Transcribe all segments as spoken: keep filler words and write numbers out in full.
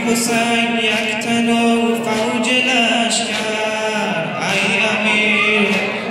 حسین یک تن و فوج لشکر، ای امیر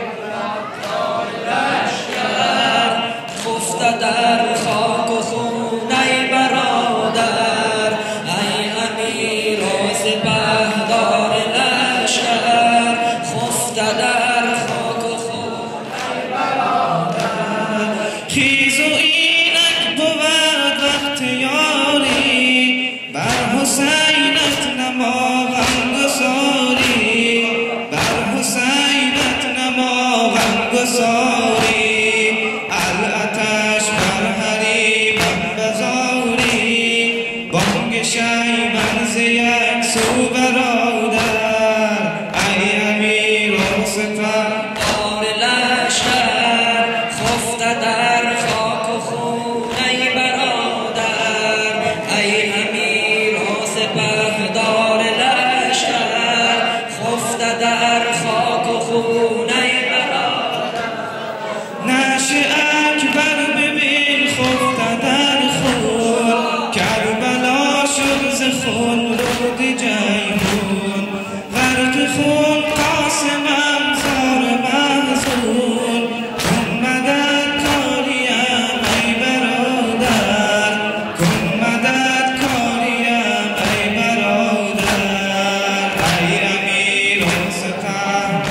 لشکر خفته در خاک و خون ای برادر، ای امیر و سپهدار لشکر خفته در خاک و خون ای برادر. خیز و اینک بود وقت یاری، بر حسینت نما غمگساری، بر حسینت نما غمگساری، الاتش بر حریمم بزاری، بانگ شیون ز یک سو برادر، ای امیر و سپهدار لشکر خفته در خاک و خون ای برادر، ای امیر و سپهدار لشکر خفته در خاک و خون ای برادر. نعش اکبر ببین خفته در خون، کربلا شد ز خون رود جیحون، غرق خون قاسمم زار محزون، کن مدد کاریم ای برادر، کن مدد کاریم ای برادر، ای امیر و سپهدار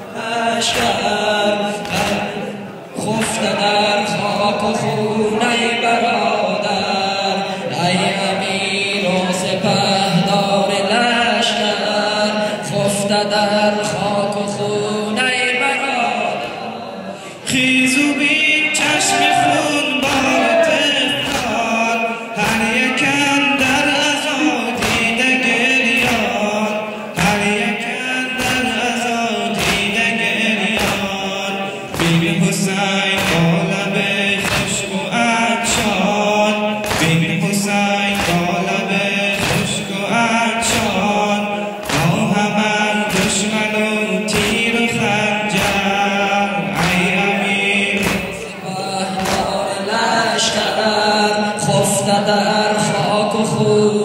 لشکر خفته در خاک و خون ای برادر، ای امیر و سپهدار لشکر خفته در خاک و خون ای برادر. خیز و بین چشم خون بار تفکار، هر یک اندر عزا دیده گریان، هر یک اندر عزا دیده گریان، بین حسین با لب خشک و عطشان، بین حسین با لب خشک و عطشان، با همه دشمن و تیر و خنجر، ای امیر سپهدار لشکر خفته در خاک و خون